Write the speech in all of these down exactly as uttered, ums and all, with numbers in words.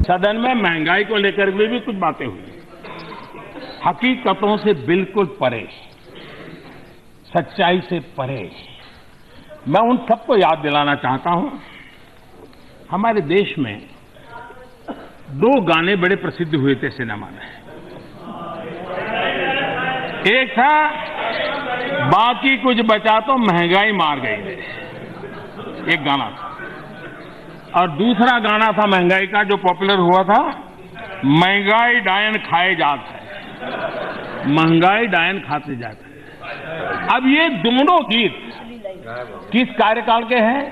सदन में महंगाई को लेकर के भी कुछ बातें हुई, हकीकतों से बिल्कुल परे, सच्चाई से परे। मैं उन सबको याद दिलाना चाहता हूं, हमारे देश में दो गाने बड़े प्रसिद्ध हुए थे सिनेमा में। एक था बाकी कुछ बचा तो महंगाई मार गई, एक गाना था, और दूसरा गाना था महंगाई का जो पॉपुलर हुआ था, महंगाई डायन खाए जात है, महंगाई डायन खाते जाते हैं। अब ये दोनों गीत किस कार्यकाल के हैं?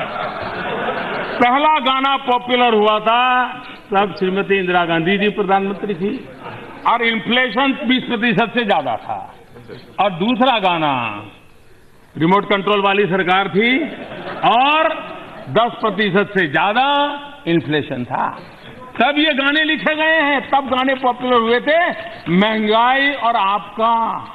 पहला गाना पॉपुलर हुआ था तब श्रीमती इंदिरा गांधी जी प्रधानमंत्री थी और इन्फ्लेशन बीस प्रतिशत से ज्यादा था, और दूसरा गाना रिमोट कंट्रोल वाली सरकार थी और दस प्रतिशत से ज्यादा इन्फ्लेशन था। तब ये गाने लिखे गए हैं, तब गाने पॉपुलर हुए थे, महंगाई और आपका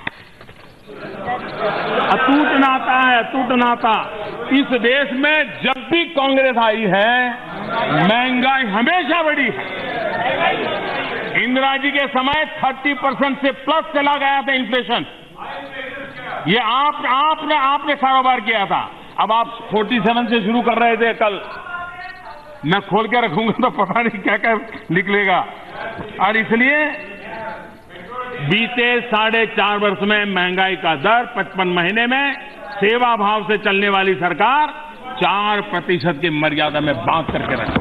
अटूट नाता है, अटूट नाता। इस देश में जब भी कांग्रेस आई है, महंगाई हमेशा बढ़ी है। इंदिरा जी के समय तीस परसेंट से प्लस चला गया था इन्फ्लेशन। ये आप आपने आपने कारोबार किया था। अब आप सैंतालीस से शुरू कर रहे थे, कल मैं खोल के रखूंगा तो पता नहीं क्या क्या निकलेगा। और इसलिए बीते साढ़े चार वर्ष में महंगाई का दर पचपन महीने में सेवा भाव से चलने वाली सरकार चार प्रतिशत की मर्यादा में बांध करके रखी।